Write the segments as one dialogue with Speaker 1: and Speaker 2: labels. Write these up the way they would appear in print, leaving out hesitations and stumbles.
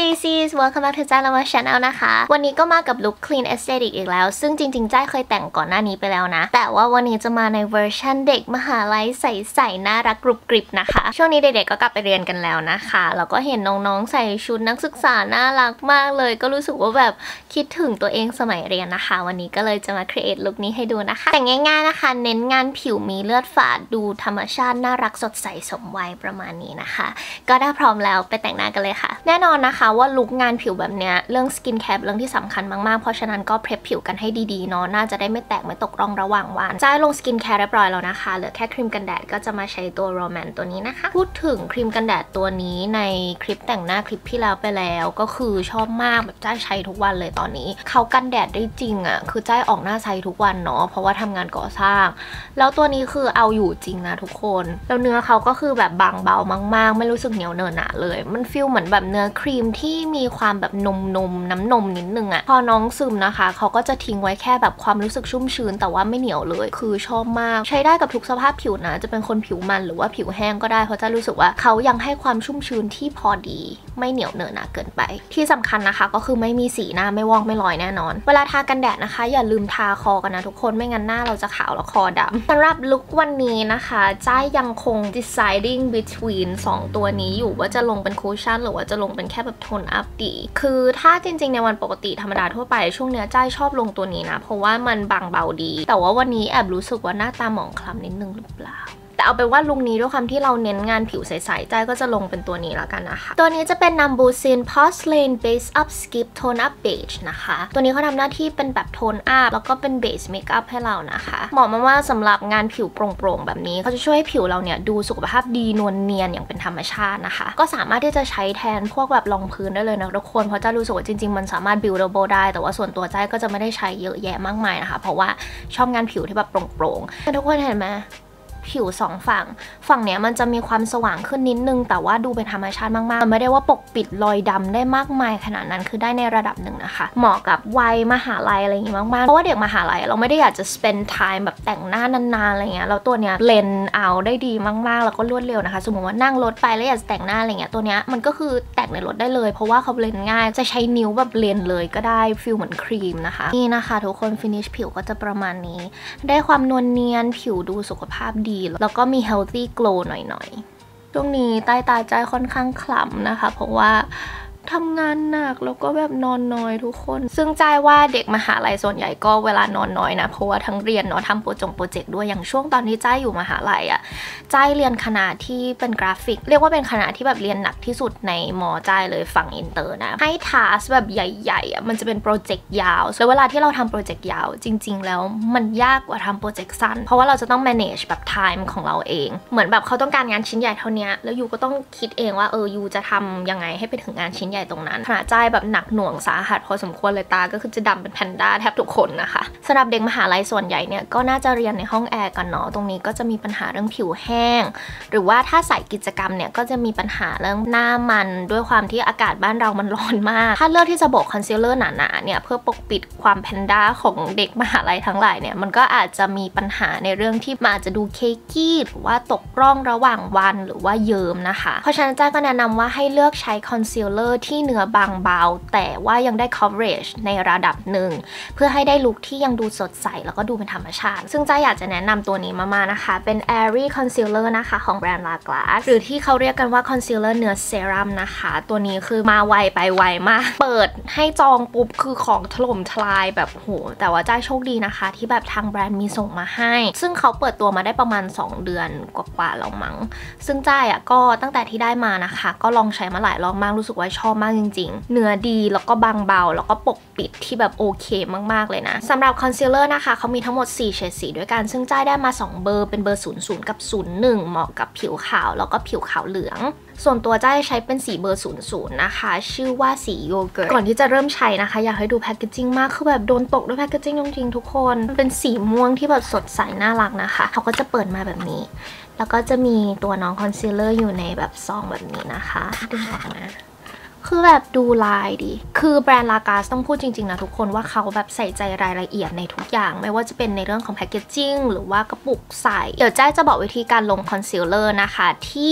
Speaker 1: sis welcome back to จ้าละมา channel นะคะวันนี้ก็มากับลุค clean aesthetic อีกแล้วซึ่งจริงๆจ้าเคยแต่งก่อนหน้านี้ไปแล้วนะแต่ว่าวันนี้จะมาในเวอร์ชันเด็กมหาลัยใสๆน่ารักกรุบกริบนะคะช่วงนี้เด็กๆก็กลับไปเรียนกันแล้วนะคะแล้วก็เห็นน้องๆใส่ชุดนักศึกษาน่ารักมากเลยก็รู้สึกว่าแบบคิดถึงตัวเองสมัยเรียนนะคะวันนี้ก็เลยจะมา create ลุคนี้ให้ดูนะคะแต่งง่ายๆนะคะเน้นงานผิวมีเลือดฝาดดูธรรมชาติน่ารักสดใสสมวัยประมาณนี้นะคะก็ถ้าพร้อมแล้วไปแต่งหน้ากันเลยค่ะแน่นอนนะคะว่าลุคงานผิวแบบเนี้ยเรื่องสกินแคร์เรื่องที่สำคัญมากๆเพราะฉะนั้นก็เพรสผิวกันให้ดีๆเนาะน่าจะได้ไม่แตกไม่ตกร่องระหว่างวันจ้าลงสกินแคร์เรียบร้อยแล้วนะคะเหลือแค่ครีมกันแดดก็จะมาใช้ตัวโรแมนตัวนี้นะคะพูดถึงครีมกันแดดตัวนี้ในคลิปแต่งหน้าคลิปที่แล้วไปแล้วก็คือชอบมากแบบจ้าใช้ทุกวันเลยตอนนี้เขากันแดดได้จริงอ่ะคือจ้าออกหน้าใช้ทุกวันเนาะเพราะว่าทำงานก่อสร้างแล้วตัวนี้คือเอาอยู่จริงนะทุกคนแล้วเนื้อเขาก็คือแบบบางเบามากๆไม่รู้สึกเหนียวเนอะหนะเลยมันฟีลเหมือนแบบเนื้อครีมที่มีความแบบนมน้ำนมนิดนึงอะพอน้องซึมนะคะเขาก็จะทิ้งไว้แค่แบบความรู้สึกชุ่มชื้นแต่ว่าไม่เหนียวเลยคือชอบมากใช้ได้กับทุกสภาพผิวนะจะเป็นคนผิวมันหรือว่าผิวแห้งก็ได้เพราะจะรู้สึกว่าเขายังให้ความชุ่มชื้นที่พอดีไม่เหนียวเนอะหนะเกินไปที่สำคัญนะคะก็คือไม่มีสีหน้าไม่วอกไม่ลอยแน่นอนเวลาทากันแดดนะคะอย่าลืมทาคอกันนะทุกคนไม่งั้นหน้าเราจะขาวแล้วคอดำสำหรับลุควันนี้นะคะจ้ายังคง deciding between 2 ตัวนี้อยู่ว่าจะลงเป็นคูชั่นหรือว่าจะลงเป็นแค่แบบโทนอัพดีคือถ้าจริงๆในวันปกติธรรมดาทั่วไปช่วงเนี้ยจ้าชอบลงตัวนี้นะเพราะว่ามันบางเบาดีแต่ว่าวันนี้แอบรู้สึกว่าหน้าตาหมองคล้ำนิดนึงหรือเปล่าแต่เอาเป็นว่าลุคนี้ด้วยความที่เราเน้นงานผิวใสๆจ้าก็จะลงเป็นตัวนี้แล้วกันนะคะตัวนี้จะเป็น Nambusin Porcelain Base Up Skip Tone Up Beige นะคะตัวนี้เขาทำหน้าที่เป็นแบบโทนอัพแล้วก็เป็นเบสเมคอัพให้เรานะคะเหมาะมากๆสำหรับงานผิวโปร่งๆแบบนี้เขาจะช่วยให้ผิวเราเนี่ยดูสุขภาพดีนวลเนียนอย่างเป็นธรรมชาตินะคะก็สามารถที่จะใช้แทนพวกแบบรองพื้นได้เลยนะทุกคนเพราะจ้ารู้สึกว่าจริงๆมันสามารถ buildable ได้แต่ว่าส่วนตัวจ้าก็จะไม่ได้ใช้เยอะแยะมากมายนะคะเพราะว่าชอบงานผิวที่แบบโปร่งๆทุกคนเห็นไหมผิว2 ฝั่งเนี้ยมันจะมีความสว่างขึ้นนิดนึงแต่ว่าดูเป็นธรรมชาติมากๆมันไม่ได้ว่าปกปิดรอยดำได้มากมายขนาดนั้นคือได้ในระดับหนึ่งนะคะเหมาะกับวัยมหาลัยอะไรอย่างงี้มากๆเพราะว่าเด็กมหาลัยเราไม่ได้อยากจะ spend time แบบแต่งหน้านานๆอะไรเงี้ยแล้วตัวเนี้ยเบลนด์เอาได้ดีมากๆแล้วก็รวดเร็วนะคะสมมติว่านั่งรถไปแล้วอยากจะแต่งหน้าอะไรเงี้ยตัวเนี้ยมันก็คือแต่งในรถได้เลยเพราะว่าเขาเบลนด์ง่ายจะใช้นิ้วแบบเบลนด์เลยก็ได้ฟีลเหมือนครีมนะคะนี่นะคะทุกคน finish ผิวก็จะประมาณนี้ได้ความนวลเนียนผิวดูสุขภาพดีแล้วก็มี healthy glow หน่อยๆช่วงนี้ใต้ตาใจค่อนข้างคล้ำนะคะเพราะว่าทำงานหนักแล้วก็แบบนอนน้อยทุกคนซึ่งใจว่าเด็กมหาลัยส่วนใหญ่ก็เวลานอนน้อยนะเพราะว่าทั้งเรียนเนาะทำโปรเจกต์ด้วยอย่างช่วงตอนที่ใจอยู่มหาลัยอะใจเรียนคณะที่เป็นกราฟิกเรียกว่าเป็นคณะที่แบบเรียนหนักที่สุดในมอใจเลยฝั่งอินเตอร์นะให้ทาสแบบใหญ่ๆอะมันจะเป็นโปรเจกต์ยาวแล้วเวลาที่เราทำโปรเจกต์ยาวจริงๆแล้วมันยากกว่าทำโปรเจกต์สั้นเพราะว่าเราจะต้อง manage แบบ time ของเราเองเหมือนแบบเขาต้องการงานชิ้นใหญ่เท่านี้แล้วยูก็ต้องคิดเองว่ายูจะทำยังไงให้ไปถึงงานชิ้นใหญ่ตรงนั้นขณะใจแบบหนักหน่วงสาหัสพอสมควรเลยตาก็คือจะดำเป็นแพนด้าแทบทุกคนนะคะสำหรับเด็กมหาลัยส่วนใหญ่เนี่ยก็น่าจะเรียนในห้องแอร์กันเนาะตรงนี้ก็จะมีปัญหาเรื่องผิวแห้งหรือว่าถ้าใส่กิจกรรมเนี่ยก็จะมีปัญหาเรื่องหน้ามันด้วยความที่อากาศบ้านเรามันร้อนมากถ้าเลือกที่จะโบกคอนซีลเลอร์หนาๆเนี่ยเพื่อปกปิดความแพนด้าของเด็กมหาลัยทั้งหลายเนี่ยมันก็อาจจะมีปัญหาในเรื่องที่มันอาจจะดูเคกี้หรือว่าตกร่องระหว่างวันหรือว่าเยิ้มนะคะเพราะฉะนั้นจ้าก็แนะนำว่าให้เลือกใช้คอนซีลเลอร์ที่เนื้อบางเบาแต่ว่ายังได้ coverage ในระดับหนึ่งเพื่อให้ได้ลุคที่ยังดูสดใสแล้วก็ดูเป็นธรรมชาติซึ่งจ้าอยากจะแนะนำตัวนี้มากๆนะคะเป็น Airy Concealer นะคะของแบรนด์ La Glace หรือที่เขาเรียกกันว่า Concealer เนื้อเซรั่มนะคะตัวนี้คือมาไวไปไวมากเปิดให้จองปุ๊บคือของถล่มทลายแบบโหแต่ว่าจ้าโชคดีนะคะที่แบบทางแบรนด์มีส่งมาให้ซึ่งเขาเปิดตัวมาได้ประมาณ2 เดือนกว่าๆแล้วมั้งซึ่งจ้าก็ตั้งแต่ที่ได้มานะคะก็ลองใช้มาหลายรอบมากรู้สึกว่าชอบมากจริงๆเนื้อดีแล้วก็บางเบาแล้วก็ปกปิดที่แบบโอเคมากๆเลยนะสำหรับคอนซีลเลอร์นะคะเขามีทั้งหมด4เฉดสีด้วยกันซึ่งจ้าได้มา2 เบอร์เป็นเบอร์00กับ01เหมาะกับผิวขาวแล้วก็ผิวขาวเหลืองส่วนตัวจ้าใช้เป็นสีเบอร์00นะคะชื่อว่าสีโยเกิร์ตก่อนที่จะเริ่มใช้นะคะอยากให้ดูแพคเกจจิ้งมากคือแบบโดนตกด้วยแพคเกจจิ้งจริงๆทุกคนเป็นสีม่วงที่แบบสดใสน่ารักนะคะเขาก็จะเปิดมาแบบนี้แล้วก็จะมีตัวน้องคอนซีลเลอร์อยู่ในแบบซองแบบนี้นะคะดึงออกมาคือแบบดูลายดีคือแบรนด์ La Glace ต้องพูดจริงๆนะทุกคนว่าเขาแบบใส่ใจรายละเอียดในทุกอย่างไม่ว่าจะเป็นในเรื่องของแพคเกจจิ้งหรือว่ากระปุกใส่เดี๋ยวจ้าจะบอกวิธีการลงคอนซีลเลอร์นะคะที่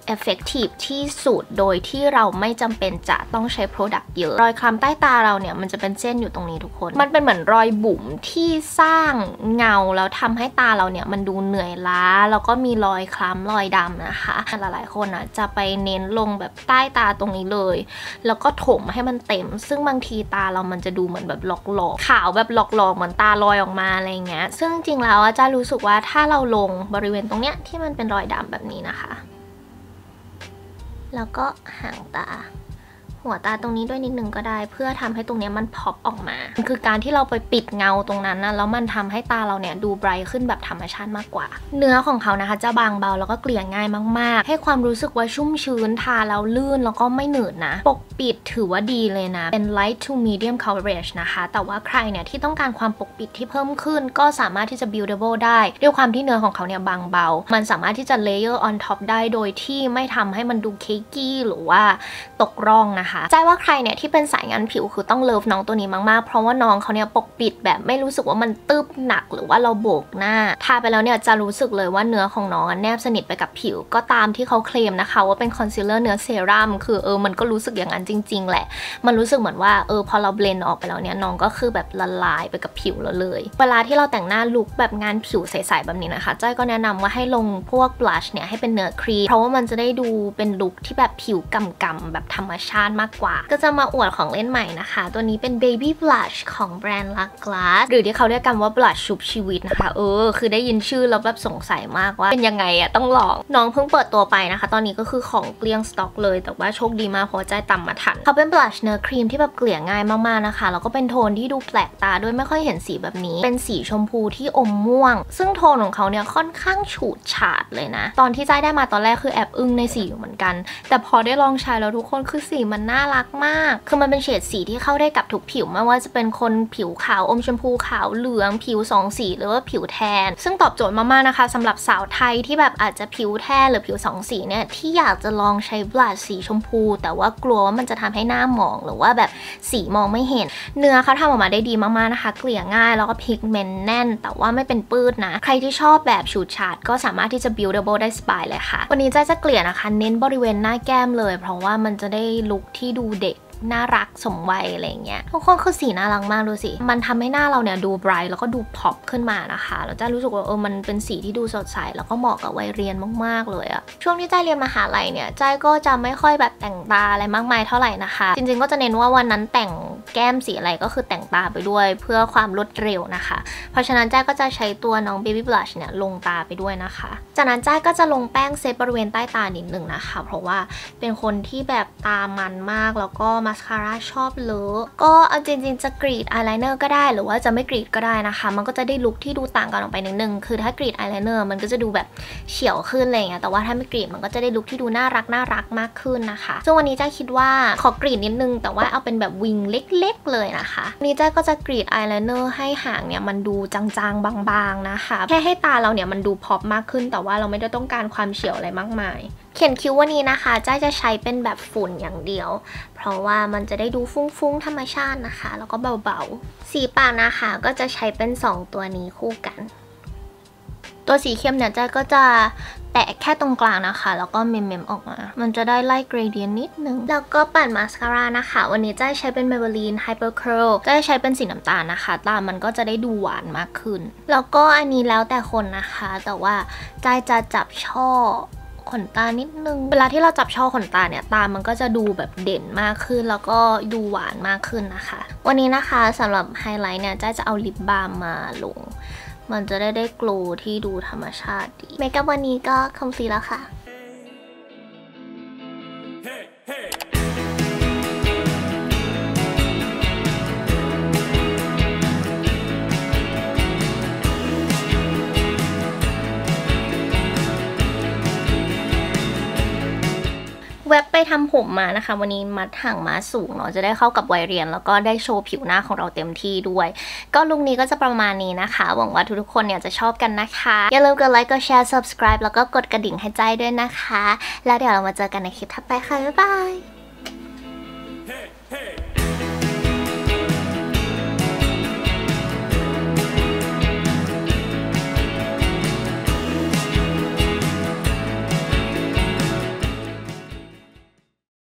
Speaker 1: effective ที่สุดโดยที่เราไม่จำเป็นจะต้องใช้ product เยอะรอยคล้ำใต้ตาเราเนี่ยมันจะเป็นเส้นอยู่ตรงนี้ทุกคนมันเป็นเหมือนรอยบุ๋มที่สร้างเงาแล้วทำให้ตาเราเนี่ยมันดูเหนื่อยล้าแล้วก็มีรอยคล้ำรอยดำนะคะหลายๆคนจะไปเน้นลงแบบใต้ตาตรงนี้เลยแล้วก็ถมให้มันเต็มซึ่งบางทีตาเรามันจะดูเหมือนแบบหลอกๆขาวแบบหลอกๆเหมือนตาลอยออกมาอะไรเงี้ยซึ่งจริงแล้วจะรู้สึกว่าถ้าเราลงบริเวณตรงเนี้ยที่มันเป็นรอยดำแบบนี้นะคะแล้วก็หางตาหัวตาตรงนี้ด้วยนิดนึงก็ได้เพื่อทำให้ตรงนี้มันพอปออกมาคือการที่เราไปปิดเงาตรงนั้นนะแล้วมันทำให้ตาเราเนี่ยดูไบรท์ขึ้นแบบธรรมชาติมากกว่าเนื้อของเขานะคะจะบางเบาแล้วก็เกลี่ยง่ายมากๆให้ความรู้สึกว่าชุ่มชื้นทาแล้วลื่นแล้วก็ไม่หนืดนะปกปิดถือว่าดีเลยนะเป็น light to medium coverage นะคะแต่ว่าใครเนี่ยที่ต้องการความปกปิดที่เพิ่มขึ้นก็สามารถที่จะ buildable ได้ด้วยความที่เนื้อของเขาเนี่ยบางเบามันสามารถที่จะ layer on top ได้โดยที่ไม่ทำให้มันดู cakey หรือว่าตกร่องนะคะใจว่าใครเนี่ยที่เป็นสายงานผิวคือต้องเลิฟน้องตัวนี้มากๆเพราะว่าน้องเขาเนี่ยปกปิดแบบไม่รู้สึกว่ามันตึบหนักหรือว่าเราโบกหน้าทาไปแล้วเนี่ยจะรู้สึกเลยว่าเนื้อของน้องแนบสนิทไปกับผิวก็ตามที่เขาเคลมนะคะว่าเป็นคอนซีลเลอร์เนื้อเซรั่มคือมันก็รู้สึกอย่างนั้นจริงๆแหละมันรู้สึกเหมือนว่าพอเราเบลนด์ออกไปแล้วเนี่ยน้องก็คือแบบละลายไปกับผิวแล้วเลยเวลาที่เราแต่งหน้าลุคแบบงานผิวใสๆแบบนี้นะคะจ้อยก็แนะนำว่าให้ลงพวกบลัชเนี่ยให้เป็นเนื้อครีมเพราะว่ามันจะได้ดูเป็นลุคที่แบบผิวกำๆแบบธรรมชาติมากกว่าก็จะมาอวดของเล่นใหม่นะคะตัวนี้เป็น Baby Blush ของแบรนด์ La Glace หรือที่เขาเรียกกันว่า Blush ชุบชีวิตนะคะคือได้ยินชื่อแล้วแบบสงสัยมากว่าเป็นยังไงต้องลองน้องเพิ่งเปิดตัวไปนะคะตอนนี้ก็คือของเกลี้ยงสต็อกเลยแต่ว่าโชคดีมากเพราะใจต่ำมาทันเขาเป็น Blush เนื้อครีมที่แบบเกลี่ยง่ายมากๆนะคะแล้วก็เป็นโทนที่ดูแปลกตาด้วยไม่ค่อยเห็นสีแบบนี้เป็นสีชมพูที่อมม่วงซึ่งโทนของเขาเนี่ยค่อนข้างฉูดฉาดเลยนะตอนที่ใจได้มาตอนแรกคือแอบอึ้งในสีอยู่เหมือนกันแต่พอได้ลองใช้แล้วทุกคนคือสีมันน่ารักมากคือมันเป็นเฉดสีที่เข้าได้กับทุกผิวไม่ว่าจะเป็นคนผิวขาวอมชมพูขาวเหลืองผิวสองสีหรือว่าผิวแทนซึ่งตอบโจทย์มากๆนะคะสำหรับสาวไทยที่แบบอาจจะผิวแทนหรือผิวสองสีเนี่ยที่อยากจะลองใช้บลัชสีชมพูแต่ว่ากลัวว่ามันจะทำให้หน้าหมองหรือว่าแบบสีมองไม่เห็นเนื้อเขาทำออกมาได้ดีมากๆนะคะเกลี่ยง่ายแล้วก็พิกเมนต์แน่นแต่ว่าไม่เป็นปื้ดนะใครที่ชอบแบบฉูดฉาดก็สามารถที่จะ buildable ได้สบายเลยค่ะวันนี้จะเกลี่ยนะคะเน้นบริเวณหน้าแก้มเลยเพราะว่ามันจะได้ลุคที่ดูเด็กน่ารักสมวัยอะไรเงี้ยทุกคนคือสีน่ารักมากดูสิมันทำให้หน้าเราเนี่ยดูไบรท์แล้วก็ดูพอปขึ้นมานะคะแล้วจ้ารู้สึกว่ามันเป็นสีที่ดูสดใสแล้วก็เหมาะกับวัยเรียนมากๆเลยอะช่วงที่จ้าเรียนมหาลัยเนี่ยจ้าก็จะไม่ค่อยแบบแต่งตาอะไรมากมายเท่าไหร่นะคะจริงๆก็จะเน้นว่าวันนั้นแต่งแก้มสีอะไรก็คือแต่งตาไปด้วยเพื่อความรวดเร็วนะคะเพราะฉะนั้นจ้าก็จะใช้ตัวน้อง Baby Blush เนี่ยลงตาไปด้วยนะคะจากนั้นจ้าก็จะลงแป้งเซตบริเวณใต้ตานิดนึงนะคะเพราะว่าเป็นคนที่แบบตามันมากแล้วก็มาสคาร่าชอบเลอะก็เอาจริงๆจะกรีดอายไลเนอร์ก็ได้หรือว่าจะไม่กรีดก็ได้นะคะมันก็จะได้ลุคที่ดูต่างกันออกไปนิดนึงคือถ้ากรีดอายไลเนอร์มันก็จะดูแบบเฉียวขึ้นอะไรเงี้ยแต่ว่าถ้าไม่กรีดมันก็จะได้ลุคที่ดูน่ารักมากขึ้นนะคะซึ่งวันนี้จ้าคิดว่าขอกรีดนิดนึงแต่ว่าเอาเป็นแบบวิงเล็กๆเลยนะคะวันนี้จ้าก็จะกรีดอายไลเนอร์ให้หางเนี่ยมันดูจางๆบางๆนะคะแค่ให้ตาเราเนี่ยมันดูพอปมากขึ้นแต่ว่าเราไม่ได้ต้องการความเฉียวอะไรมากมายเขียนคิ้ววันนี้นะคะจ้าจะใช้เป็นแบบฝุ่นอย่างเดียวเพราะว่ามันจะได้ดูฟุ้งๆธรรมชาตินะคะแล้วก็เบาๆสีปากนะคะก็จะใช้เป็น2ตัวนี้คู่กันตัวสีเข้มเนี่ยจ้าก็จะแตะแค่ตรงกลางนะคะแล้วก็เมมๆออกมามันจะได้ไล่เกรเดียนนิดนึงแล้วก็ปัดมาสคาร่านะคะวันนี้จ้าใช้เป็น Maybelline Hyper Curl จ้าใช้เป็นสีน้ำตาลนะคะตามันก็จะได้ดูหวานมากขึ้นแล้วก็อันนี้แล้วแต่คนนะคะแต่ว่าจ้าจะจับช่อขนตานิดนึงเวลาที่เราจับช่อขนตาเนี่ยตามันก็จะดูแบบเด่นมากขึ้นแล้วก็ดูหวานมากขึ้นนะคะวันนี้นะคะสำหรับไฮไลท์เนี่ยจ้าจะเอาลิปบาล์มมาลงมันจะได้โกลว์ที่ดูธรรมชาติดีเมคอัพวันนี้ก็คอมพลีทแล้วค่ะแวบไปทำผมมานะคะวันนี้มัดหางม้าสูงเนาะจะได้เข้ากับวัยเรียนแล้วก็ได้โชว์ผิวหน้าของเราเต็มที่ด้วยก็ลุคนี้ก็จะประมาณนี้นะคะหวังว่าทุกๆคนเนี่ยจะชอบกันนะคะอย่าลืมกดไลค์กดแชร์ subscribe แล้วก็กดกระดิ่งให้ใจด้วยนะคะแล้วเดี๋ยวเรามาเจอกันในคลิปถัดไปค่ะบ๊ายบาย